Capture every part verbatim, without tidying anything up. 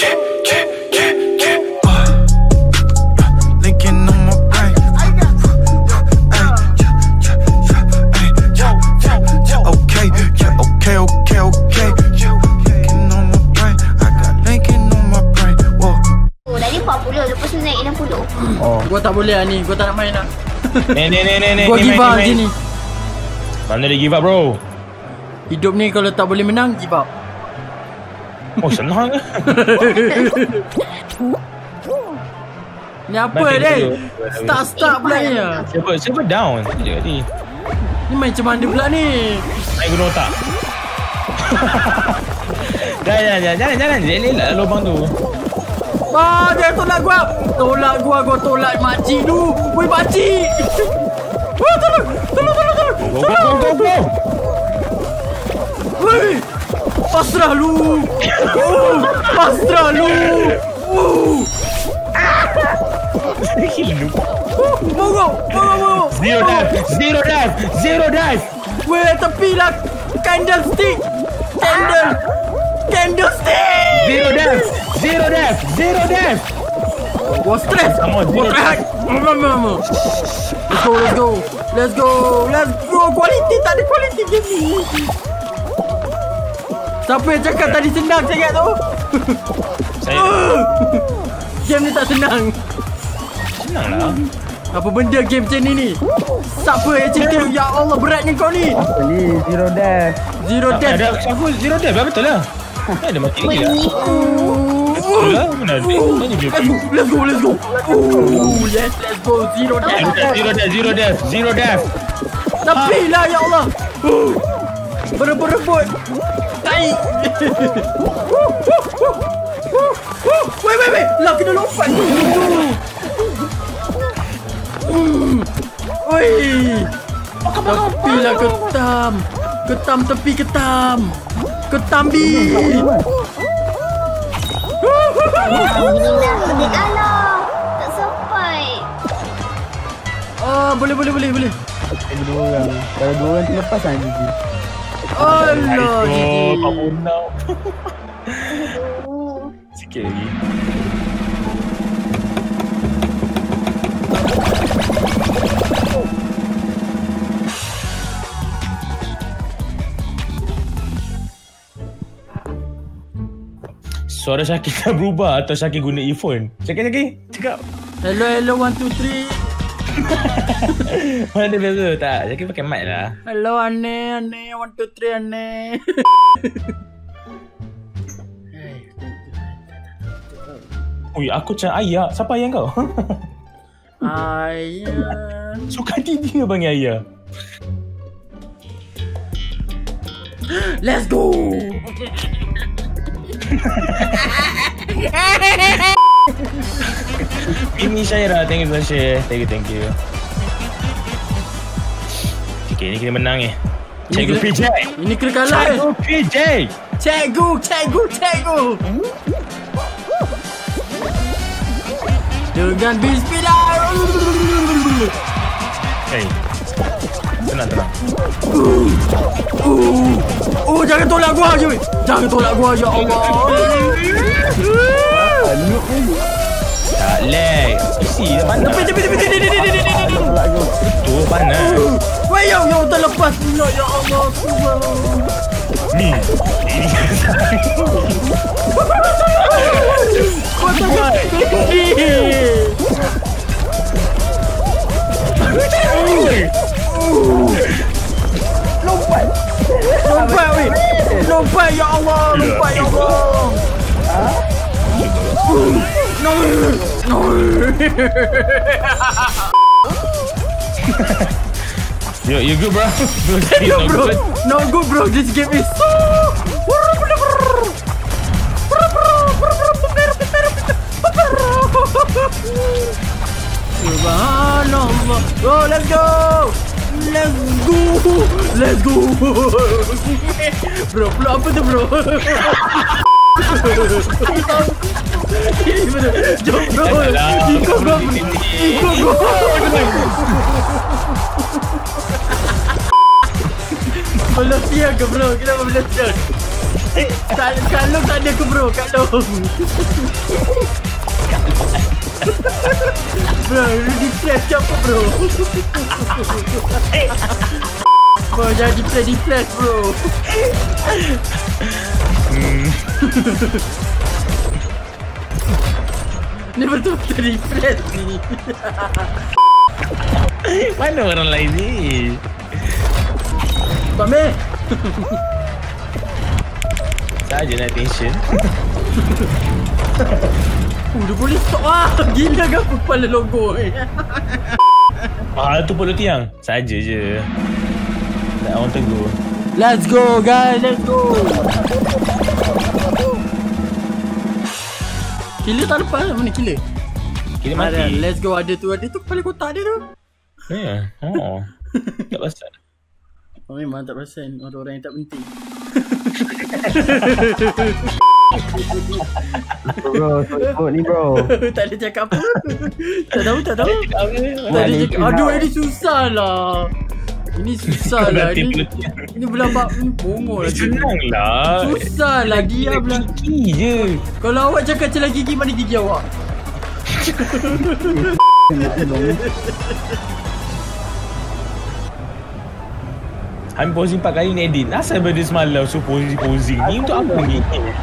Linking on my brain. Okay, yeah, okay, okay, okay. Linking on my brain. I got linking on my brain. Whoa. Oh, tadi empat puluh, lepas tu naik enam puluh. Oh, gua tak boleh lah ni. Gua tak nak main lah. Ni ni ni ni ni. Gua give up je ni. Mana dia give up, bro? Hidup ni kalau tak boleh menang, give up. Oh, senang ke? Ni apa ni? Start-start pula ni lah. Siapa, siapa down? Sekejap ni. Ni main macam mana pula ni? Naik gunung otak. Jangan, jangan, jangan, jangan. Jelek lah lubang tu. Ah, dia tolak gua. Tolak gua, gua tolak makcik tu. Woi, makcik. Oh, tolong. Tolong, tolong, tolong. Go, go, go, go, go. Woi. Pasrah lu. Oh, pasrah lu. Oh. Mongo, mongo, mongo. Zero dive, zero dive, zero dive. Weh, tepi lah. Candlestick. Candle. Candlestick. Zero dive, zero dive, zero dive. Gua stress. Gua try. Let's go, let's go. Let's go, let's go. Quality tak ada quality game ni. Siapa yang cakap tadi senang sangat tu? Saya. Game ni tak senang. Senang lah. Apa benda game macam ni ni? Siapa yang cakap? Ya Allah, beratnya kau ni. Apa ni? Zero death. Zero death. Ada aku zero dive, betul lah. Ada mati lagi lah. Betul lah, mana ada. Let's go, let's go. Oh, yes, let's go. Zero death. Zero dive, zero dive, zero dive. Tapi lah, ya Allah. Berebut-rebut. Tai. Wait, wait, wait. Lah, kena lompat. Oi. Tepi lah ketam. Ketam tepi ketam. Ketambi. Alah, tak sampai. Oh, boleh, boleh, boleh, boleh. Ada dua orang. Kalau dua orang terlepas kan G G. Allah, G G. empat puluh enam. Sikit lagi. Suara Syakir dah berubah atau Syakir guna earphone? Syakir, Syakir, cakap. Hello, hello, one, two, three. Mana dia biasa? Tak, Syakir pakai mic lah. Hello, aneh, aneh, one, two, three, aneh. Ui, aku macam ayah. Siapa ayah kau? Ayah. Suka hati dia panggil ayah. Let's go. Ini Syaira, thank you for share. Thank you, thank you. Okay, ni kena menang eh. Cikgu P J. Ini kena kalah eh. Cikgu P J. Cikgu, cikgu, cikgu. Dengan bismillah. Hey. Tenang, tenang. Uh, uh, jangan tolak gua je. Jangan tolak gua, ya Allah. Tak lag. Isi dah panas. Tepi, tepi, tepi, tepi, tepi, tepi, tepi. Tu panas. Weh, yo, yo, terlepas pula, ya Allah. Ni. Ini. Kau tak Lompat. Lompat, weh. Lompat, ya Allah. Lompat, ya Allah. No. No. You, you good, bro? No, bro. No good, bro. This game is so... Subhanallah. Oh, let's go. Let's go. Let's go. Bro, bro, apa tu, bro? Jom, bro. Ikut gua. Ikut gua. Melatihan ke, bro? Kenapa melatihan? Kat, kat long tak ada ke bro? Kat long. Bro, lu di-flash ke apa bro? Bro, jangan di-flash, di-flash bro. Hmm. Ni betul-betul di-flash ni. Mana orang lain ni? Pamir. Saja nak attention. Uh, dia boleh stop ah. Gila ke apa kepala logo ni. Ah, tu pun tiang. Saja je. Nak orang tegur. Let's go guys, let's go. Killer tak lepas. Mana killer? Kira Ada, mati. let's go. Ada tu, ada tu kepala kotak dia tu. Ya. Oh. Tak pasal. Oh, memang tak perasan orang-orang yang tak penting. Bro, sebut ni bro. Tak ada cakap apa. Tak tahu, tak tahu. Tak ada Boleh cakap. Aduh, ini susah lah. Ini susah lah. Ini, ini belabak. Ini bongol lah. Senang lah. Susah lah. Dia belah. Gigi je. Kalau awak cakap celah gigi, mana gigi awak? Kami posing empat kali ni edit. Asal benda semalam so posing-posing ni untuk apa ni?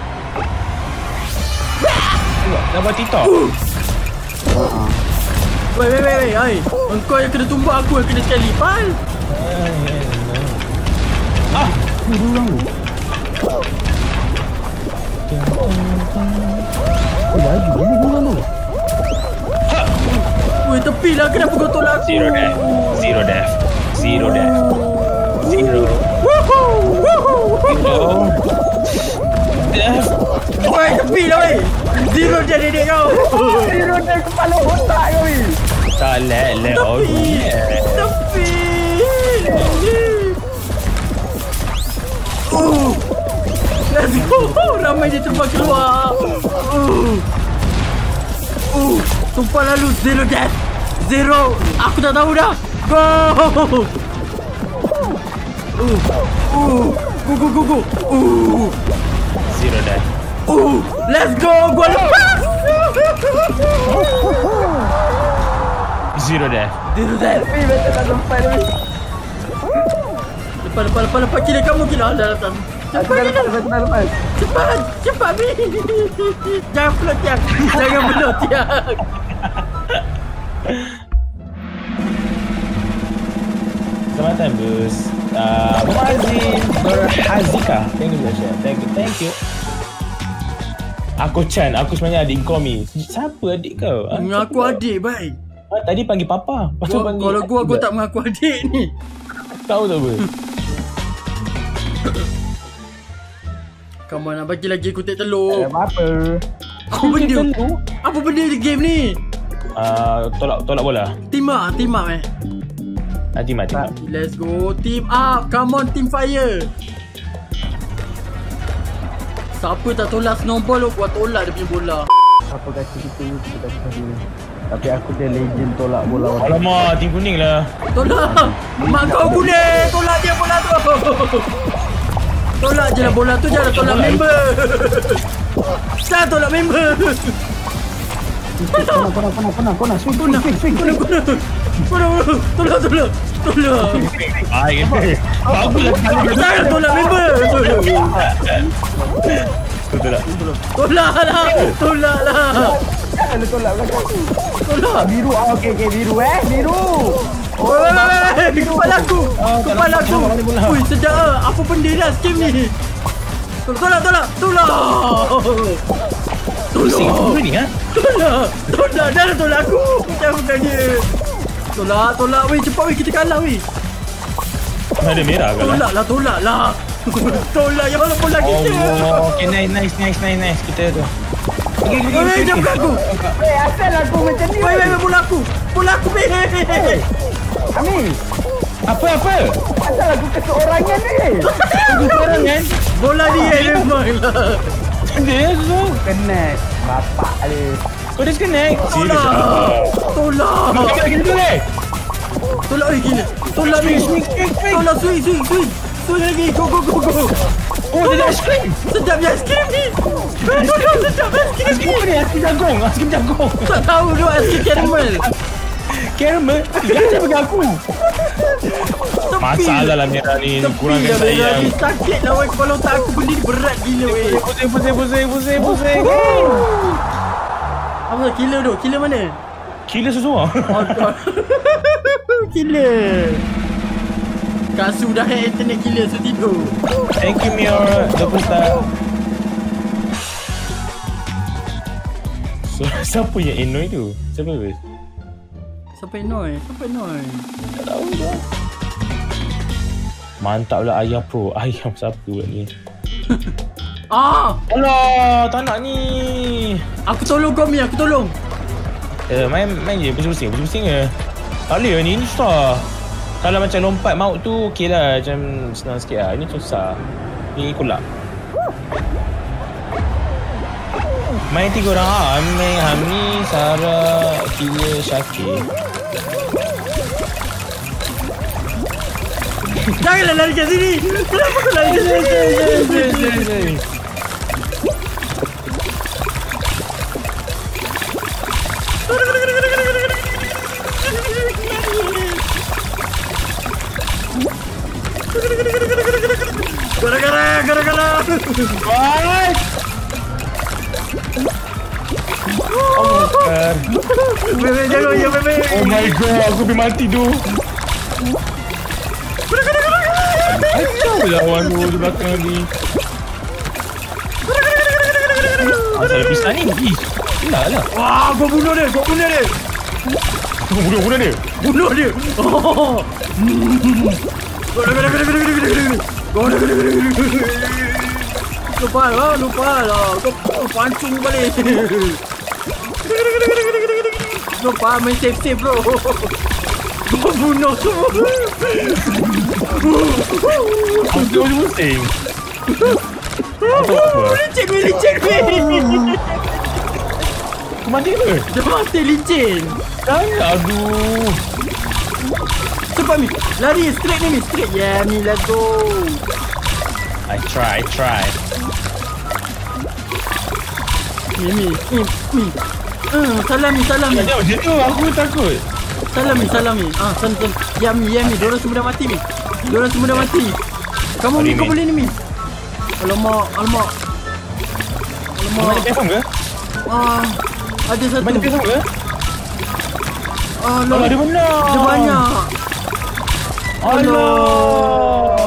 Dah buat TikTok? Wei, wei, wei, wei. Hai. Engkau yang kena tumbuk, aku yang kena sekali. Pal. Ah! Oh, laju ni guna tu. Wei, tepi lah. Kenapa kau tolak aku? Zero death. Zero death. Zero death. Zero. Woohoo! Woohoo! Oh. Death. Wei, tepi lah wei. Zero dia dedek kau. Zero dia kepala otak kau ni. Tak let let all. Tepi. Tepi. Uh. Let's go. Ramai dia terbang keluar. Uh. Uh. Tumpah lalu. Zero death. Zero. Aku tak tahu dah. Go. Uh. Uh. Go, go, go, go. Uh. Zero death. Uh. Let's go. Gua lepas. Zero death. Zero death. Eh, betul tak sempat ni. Lepas, lepas, lepas, lepas. Kira kamu kira. Dah datang. Aku dah lepas, aku dah lepas. Cepat, cepat Mi. Jangan peluk tiang. Jangan peluk tiang. Selamat time bus. Uh, Muazzin Berhazika. Thank you Zasha. Thank you. Thank you. Aku Chan. Aku sebenarnya adik kau Mi. Siapa adik kau? Ah, Mengaku adik, baik. ah, tadi panggil papa. Lepas tu Gua, panggil kalau gua, gua tak mengaku adik ni. tahu tak apa. Come on, nak bagi lagi kutik Tak telur. ada apa-apa. Apa benda? Apa benda di game ni? Uh, tolak tolak bola. Team up, team up eh. Ah, team up, team up. Let's go, team up. Come on, team fire. Siapa tak tolak snowball, gua tolak dia punya bola. Apa kata kita ni, kita kata dia. Tapi aku dia legend tolak bola orang. Alamak, tim kuning lah. Tolak. Mak kau kuning. Tolak dia bola tu. Tolak je lah bola tu. Jangan tolak member. Jangan tolak member. Kona, kona, kona, kona, kona. Swing, swing, Kona, swing, swing. kona, kona. Kona, kona. Tolak, tolak. Tolak. Ah, gitu. Bagus lah. Jangan tolak member. Tolak. Tolak lah. Tolak lah. Jangan dia tolak belakang. Tolak. Biru, ah, okey, okey, biru eh, biru. Weh, weh, weh, weh. Kepala aku. Kepala aku. Ui, sedap lah. Apa benda dah skim ni? Tolak, tolak, tolak. Pusing Tolak. apa ni ha? Tolak. Tolak. Jangan tolak aku. Jangan bukan dia. Tolak, tolak. Weh, cepat weh. Kita kalah weh. Ada merah ke lah? Tolak lah, tolak lah. Tolak. Ya Allah, bola kita. Oh, okay, nice, nice, nice, nice, nice. Kita tu. Pergi, pergi, Weh, pergi. jangan bukan aku. Eh, asal aku macam ni. Weh, weh, weh, bola aku. Bola aku, weh. Amin, Apa, apa? asal aku keseorangan ni. Seorang kan? Bola dia memang lah. Dia tu. Connect. Bapak dia. Kau dah connect? Tolak. Tolak. Kita lagi dulu eh. Tolak weh gila. Tolak weh. Tolak swing, swing, swing. Swing lagi. Go, go, go, go. Oh, dia ada aiskrim. Sedap je aiskrim ni. Tolong, sedap aiskrim ni. Aiskrim apa ni? Aiskrim jagung. Aiskrim jagung. Tak tahu tu aiskrim caramel. Caramel? Jangan bagi aku. Masalah lah merah ni. Kurangkan Tepi lah sayang. ni. Sakit lah weh. Kepala otak aku benda ni berat gila weh. Pusing, pusing, pusing, pusing, pusing. Apa killer tu? Killer mana? Killer sesuatu. Oh, killer. Kak Su dah hack internet gila Su tidur. Thank you Mior. Double star. So, siapa yang Enoy tu? Siapa tu? Sampai Noi. Sampai Noi. Tak tahu je. Mantap lah ayam pro. Ayam siapa buat ni? Ah! Alah, tak nak ni. Aku tolong kau Mi. Aku tolong. Eh, main main je pusing-pusing. Pusing-pusing je. Tak boleh ni. Ini susah. Kalau macam lompat maut tu okey lah, macam senang sikit lah. Ini susah. Ni kulak. Main tiga orang ah. Aming, Hamni, Sarah, Kila, Syakir. Janganlah lari kat sini. Kenapa kau lari kat sini? Gara-gara, gara-gara. What? Oh my god. Bebe, jangan ya bebe. Oh my god, aku pergi mati tu. Kacau lah orang tu di belakang ni. Asal pisah ni. Ish, tak lah. Wah, kau bunuh dia, kau bunuh dia. Bunuh, bunuh dia. Bunuh dia. Oh. Gara-gara, gara-gara, gara-gara, gara-gara. Lupa lah, lupa lah. Kau pancung balik. Lupa main safe-safe bro. Kau bunuh semua. Aku tu pusing. Apa apa? Licin weh, licin weh. Kau mati ke? Dia mati licin. Aduh. Cepat Mi. Lari straight ni Mi. Straight. Yeah Mi, let's go. I try, I try. Mi, Mi, Mi, Mi. Uh, salam Mi, salam Mi. Jangan macam tu, aku takut. Salam Mi, salam Mi. Ah, salam, salam. Ya Mi, ya Mi. Diorang semua dah mati Mi. Diorang semua dah mati. Kamu Mi, kau boleh ni Mi. Alamak, alamak. Kau Alamak. ada platform ke? Ah, ada satu. Kau ada platform ke? Ah, Oh, ada benar. Ada banyak. Allah.